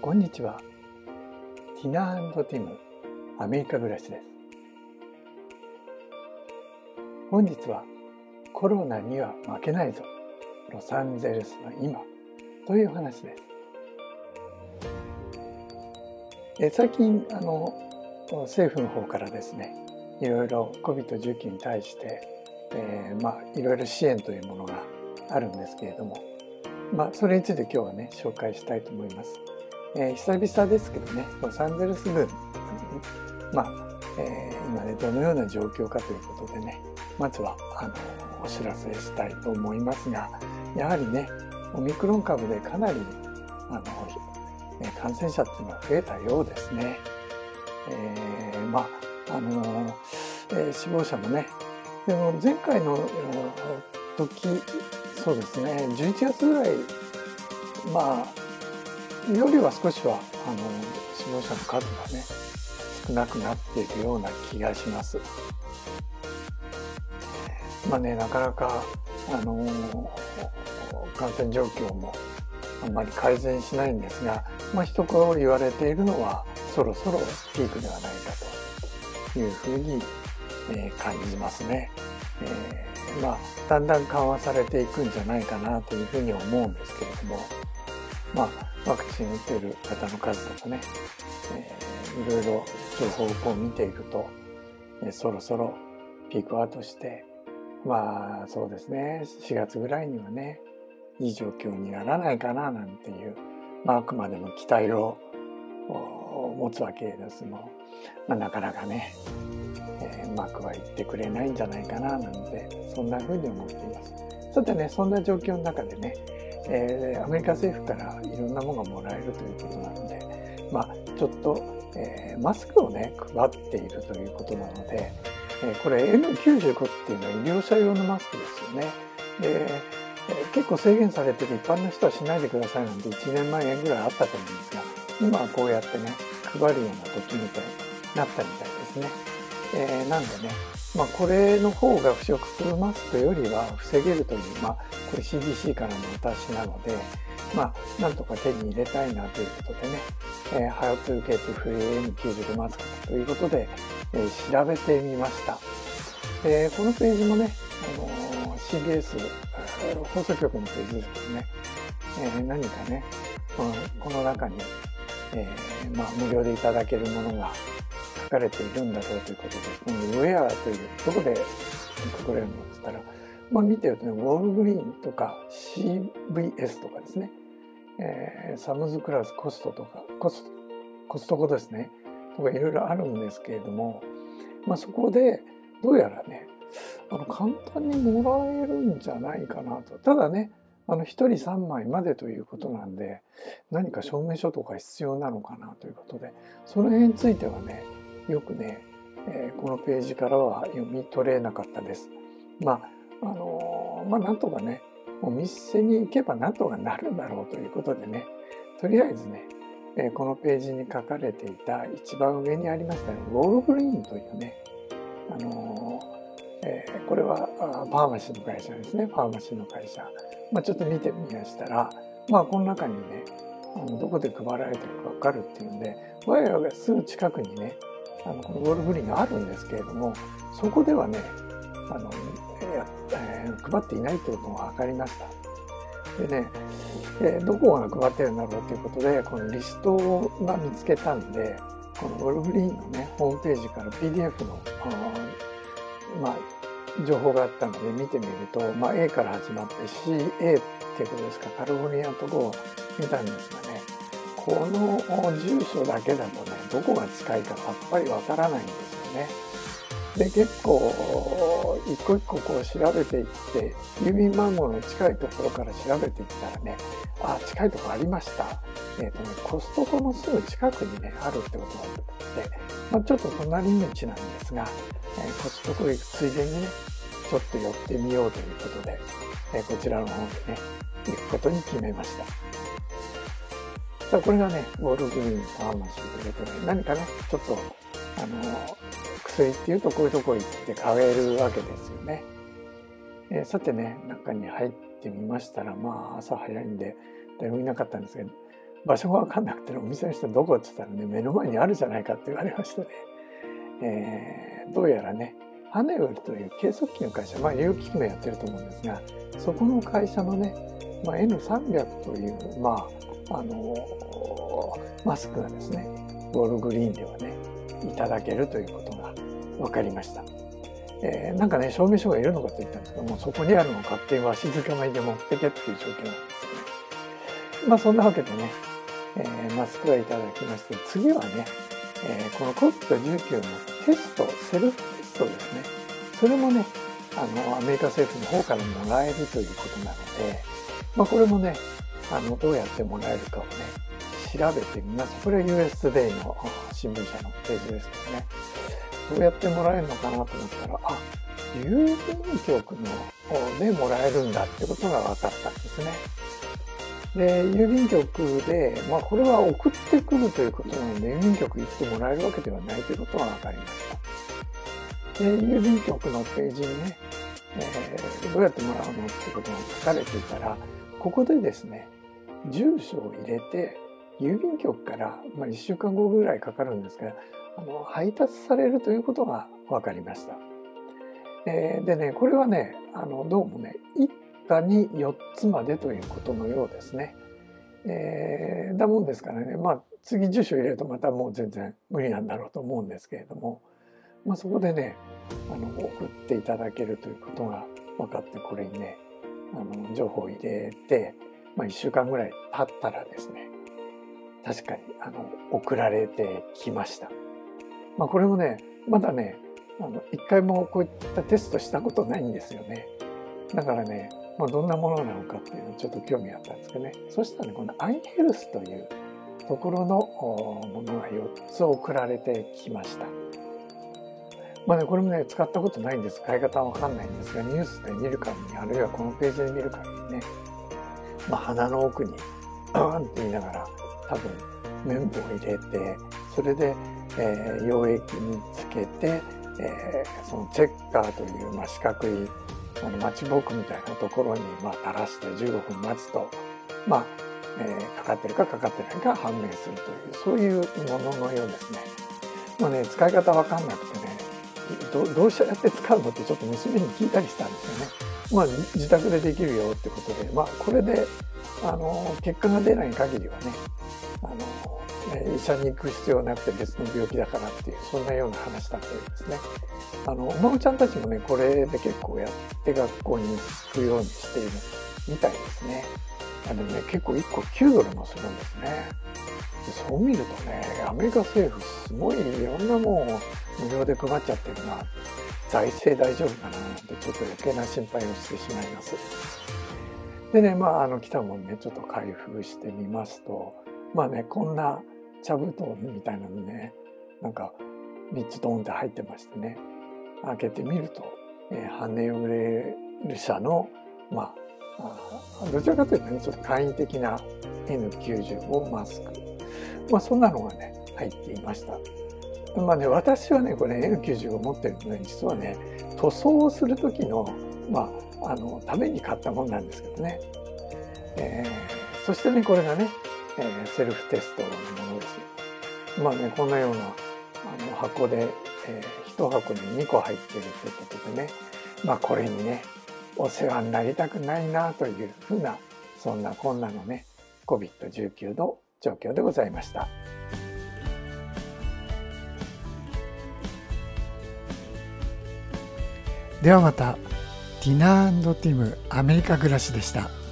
こんにちは。ティナ&ティム、アメリカ暮らしです。本日はコロナには負けないぞ、ロサンゼルスの今という話です。最近政府の方からですね、いろいろ COVID-19 に対していろいろ支援というものがあるんですけれども、それについて今日はね紹介したいと思います。久々ですけどね、ロサンゼルス郡、今ねどのような状況かということでね、まずはお知らせしたいと思いますが、やはりねオミクロン株でかなり感染者っていうのは増えたようですね。死亡者もね、でも前回の時そうですね、11月ぐらいよりは少しは死亡者の数がね少なくなっているような気がします。なかなか感染状況もあんまり改善しないんですが、一言言われているのはそろそろピークではないかというふうに感じますね。だんだん緩和されていくんじゃないかなというふうに思うんですけれども、ワクチン打っている方の数とかね、いろいろ情報を見ていると、そろそろピークアウトしてそうですね、4月ぐらいにはねいい状況にならないかななんていう、あくまでも期待を持つわけですが、なかなかね、うまくはいってくれないんじゃないかななんて、そんな風に思っています。さてね、そんな状況の中でね、アメリカ政府からいろんなものがもらえるということなので、ちょっと、マスクをね配っているということなので、これ N95 っていうのは医療者用のマスクですよね。結構制限されてて一般の人はしないでくださいなんて1年前ぐらいあったと思うんですが、今はこうやってね配るような時みたいになったみたいですね。なんでね、これの方が不織布マスクよりは防げるという、これ CDC からのお達しなので、なんとか手に入れたいなということでね、How to get free N95 マスクということで、調べてみました。このページもね、CBS 放送局のページですけどね、何かね、この中に、無料でいただけるものが書かれているんだろうということで、この Where というどこで書かれるのって言ったら、見てるとね、ウォールグリーンとか CVS とかですね、サムズクラスコストとかコストコですねとかいろいろあるんですけれども、そこでどうやらね簡単にもらえるんじゃないかなと。ただね、1人3枚までということなんで、何か証明書とか必要なのかなということで、その辺についてはねよくね、このページからは読み取れなかったです。なんとかね、お店に行けばなんとかなるだろうということでね、とりあえずね、このページに書かれていた一番上にありましたね、ウォールグリーンというね、これはファーマシーの会社ですね。ファーマシーの会社。ちょっと見てみましたら、この中にね、どこで配られてるか分かるっていうんで、我々がすぐ近くにね、このウォールグリーンがあるんですけれども、そこではね、配っていないということが分かりました。でね、どこが配ってるんだろうということで、このリストが見つけたんで、このウォールグリーンのね、ホームページから PDF の情報があったので見てみると、A から始まって CA っていうことですか、カリフォルニアのところを見たんですがね、この住所だけだとね、どこが近いかさっぱりわからないんですよね。で、結構一個一個こう調べていって、郵便番号の近いところから調べていったらね、近いところありました。コストコのすぐ近くにねあるってことがあって、ちょっと隣道なんですが、コストコ行くついでにねちょっと寄ってみようということで、こちらの方にね行くことに決めました。さあ、これがねウォールグリーンファーマシーということで、何かねちょっと薬っていうとこういうとこ行って買えるわけですよね。さてね、中に入ってみましたら、朝早いんで誰もいなかったんですけど、 場所が分かんなくて、お店の人どこって言ったらね、目の前にあるじゃないかって言われましたね。どうやらね、ハネウェルという計測器の会社、医療機器もやってると思うんですが、そこの会社のね、N300 という、マスクがですね、ウォールグリーンではね、いただけるということが分かりました。なんかね、証明書がいるのかと言ったんですけども、そこにあるのを勝手にわしづかまりで持ってけっていう状況なんですね。そんなわけでね、マスクはいただきまして、次はね、この COVID-19 のテスト、セルフテストですね。それもね、アメリカ政府の方からもらえるということなので、これもね、どうやってもらえるかをね、調べてみます。これは US Today の新聞社のページですけどね。どうやってもらえるのかなと思ったら、郵便局でもらえるんだってことが分かったんですね。で、郵便局で、これは送ってくるということなので、郵便局行ってもらえるわけではないということが分かりました。で、郵便局のページにね、どうやってもらうのってことが書かれていたら、ここでですね、住所を入れて、郵便局から1週間後ぐらいかかるんですが、配達されるということが分かりました。でね、これはね、どうもね、一家に4つまでということのようですね。だもんですからね、次住所入れるとまたもう全然無理なんだろうと思うんですけれども、そこでね、送っていただけるということが分かって、これにね、情報を入れて、1週間ぐらい経ったらですね、確かに送られてきました。これもね、まだね、一回もこういったテストしたことないんですよね。だからね、どんなものなのかっていうのちょっと興味あったんですけどね。そしたらね、このアイヘルスというところのものが4つ送られてきました。これもね、使ったことないんです。使い方はわかんないんですが、ニュースで見る限り、あるいはこのページで見る限りね、鼻の奥にって言いながら、多分綿棒を入れて、それで、溶液につけて、そのチェッカーという、四角いマッチボックみたいなところに垂らして15分待つと、かかってるかかかってないか判明するという、そういうもののようですね。使い方わかんなくてね、どうやって使うのってちょっと娘に聞いたりしたんですよね。自宅でできるよってことで、これで結果が出ない限りはね、医者に行く必要はなくて別の病気だからっていう、そんなような話だったようですね。お孫ちゃんたちもね、これで結構やって学校に行くようにしているみたいですね。でもね、結構1個$9もするんですね。そう見るとね、アメリカ政府すごいいろんなもんを無料で配っちゃってるな、財政大丈夫かなってちょっと余計な心配をしてしまいます。でね、来たもんね、ちょっと開封してみますと、こんな茶布団みたいなのね、なんか3つドンって入ってましてね、開けてみると、ハネウェル社の、どちらかというとね、ちょっと簡易的な N95 マスク。そんなのがね、入っていました。私はね、これ N95 持ってるのね、実はね、塗装をする時の、ために買ったもんなんですけどね。そしてね、これがね、セルフテストのものです。こんなような箱で、1箱に2個入っているということでね、これにね、お世話になりたくないなというふうな、そんなこんなのね、COVID-19 の状況でございました。ではまた。ティナ&ティムアメリカ暮らしでした。